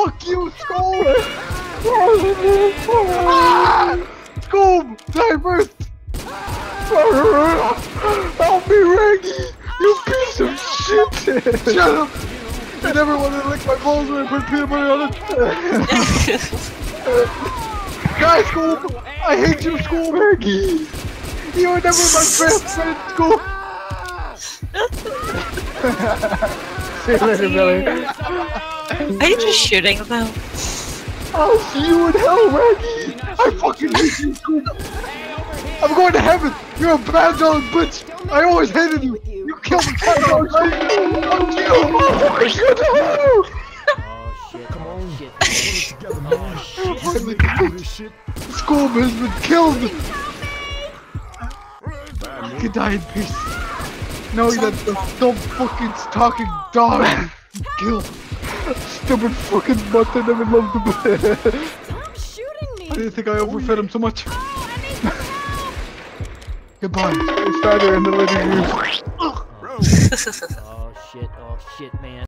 Fuck you, Scoob! Scoob! Die first! Help me, Reggie! You piece of shit! Shut up! I never wanted to lick my balls when I put peanut butter on it. Guys, Scoob! I hate you, Scoob! Reggie! You were never my best friend, Scoob! See you later, Billy. Are you just shooting them? I'll see you in hell, Reggie! I fucking hate you, Scoob! I'm going to heaven! You're a bad dog bitch! I always hated you! You killed the cat dog! Fuck you! Oh, shit! Oh shit, come on, shit. Together, man. Shit. Scoob has been killed! You can die in peace. No, that's the dumb fucking talking dog! Kill! Stupid fucking butt, I never loved him. Stop shooting me! I didn't think I overfed him so much. Goodbye. Stay in the living room. Oh shit, man.